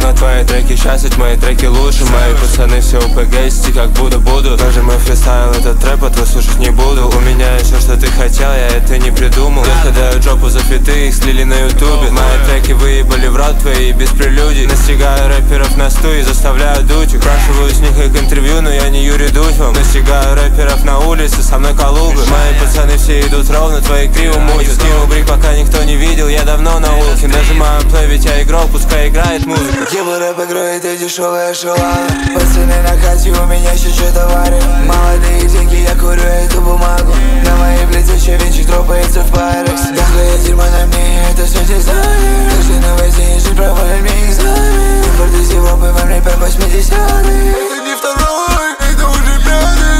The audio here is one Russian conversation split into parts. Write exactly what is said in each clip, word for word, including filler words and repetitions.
на твои треки, сейчас ведь мои треки лучше. Мои пацаны все УПГисти, как будто буду. Даже мой фристайл, этот рэп, а твой слушать не буду. У меня есть все, что ты хотел, я это не придумал. Я даю жопу за фиты, их слили на ютубе. Мои треки выебали в рот твои без прелюдий. Настигаю рэперов на сту и заставляю дуть их. Спрашиваю с них их интервью, но я не Юрий Дудь вам. Настигаю рэперов на улице, со мной Калуга. Мои пацаны все идут ровно, твои криво мутят. Скинул брик, пока никто не видел, я давно на улке. Нажимаю плей, ведь я игрок, пускай играет музыка. Ебло рэп играет и дешевая шалава. Пацаны на хате, у меня еще что-то варят. Молодые деньги, я курю эту бумагу. На моей плите венчик тропается в парекс. Дохлое дерьмо на мне, это все дизайн. Каждый новый день жизнь проводит мне экзамен. Импорт из Европы, вам рэпер восьмидесятых. Это не второй, это уже пятый.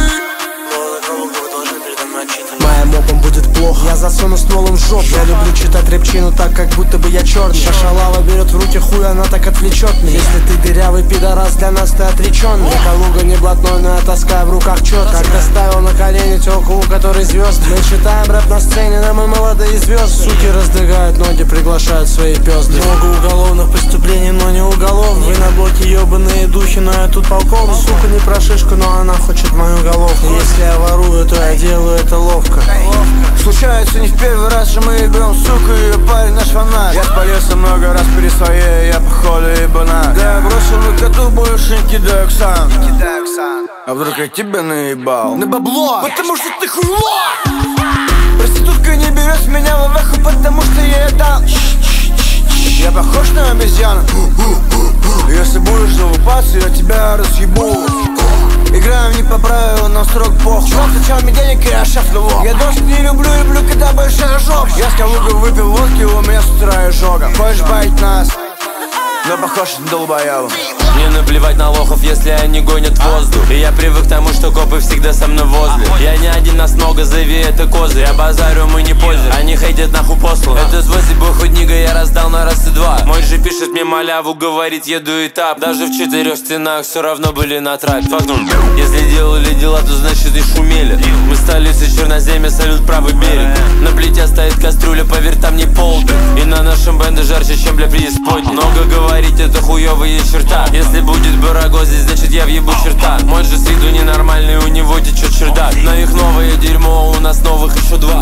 Моим мопом будет плохо, я засуну стволом в жопу. Я люблю читать рэпчину так, как будто бы я черный. Шашалава берет в руки хуй, она так отвлечет меня. Если ты дырявый пидорас, для нас ты отреченный. Калуга не блатной, но я таскаю в руках чёрт. Когда ставил на колени тёлку, у которой звезды. Мы читаем рэп на сцене, но мы молодые звезды. Суки раздвигают ноги, приглашают свои пёзды. Много уголовных преступлений, но не уголовных. Вы на блоке ёбаные духи, но я тут полковник. Сука не про шишку, но она хочет мою головку. Если я ворую, то я делаю это ловко. Случается не в первый раз, что мы играем, сука, ее парень наш фанат. Я спалился много раз перед своей, я походу ебанат. Да я бросил выкату, больше не кидаю сам. А вдруг я тебя наебал? На бабло, потому что ты хуйло. Проститутка не берет с меня в ваху, потому что я дал. Я похож на обезьяну. Если будешь залупаться, я тебя разъебу. Играем не по правилам, но срок похуй. Чувак сначала мне денег, и я шеф его. Я дождь не люблю, люблю, когда большая жопа. Я с Калугой выпил водки, у меня с утра изжога. Хочешь бать нас, но похож на долбоябу. Мне наплевать на лохов, если они гонят воздух. И я привык к тому, что копы всегда со мной возле. Я не один, нас много, зови это козы. Я базарю, мы не пользуем, они хейтят нахуй послу. Это спасибо хоть книга, я раздал на раз и два. Мой же пишет мне маляву, говорит, еду этап. Даже в четырех стенах все равно были на трапе. Фактум, если делали дела, то значит и шумели. Мы столица Черноземья, салют правый берег. На плите стоит кастрюля, поверь, там не полдник. И на нашем бенде жарче, чем для преисподней. Много говорить, это хуёвые черта. Если будет барагозить, значит я въебу черта. Мой же с виду ненормальный, у него течет чердак. На их новое дерьмо, у нас новых еще два.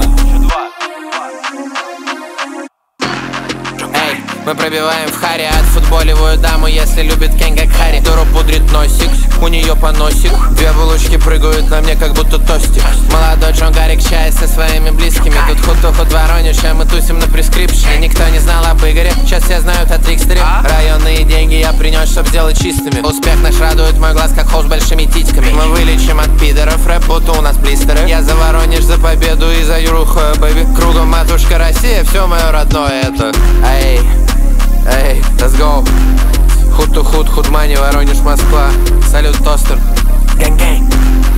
Эй, мы пробиваем в харе, отфутболиваю даму, если любит Кен как Харри. Дуру пудрит носик, у нее поносик. Две булочки прыгают на мне, как будто тостик. Молодой Джон Гарик чай со своими близкими. Тут худ-тухуд Воронеж, а мы тусим на прескрипшене. Никто не знал об Игоре, сейчас все знают о Трикстере. Районные деньги я принес, чтоб сделать чистыми. Успех наш радует мой глаз, как хоу с большими титьками. Мы вылечим от пидоров, рэп, будто у нас блистеры. Я за Воронеж, за победу и за Юру Хоя, бэйби. Кругом матушка Россия, все мое родное это. Эй, эй, let's go. Худ-то худ, худ-мани, Воронеж, Москва. Салют, тостер. Гэнг-гэнг.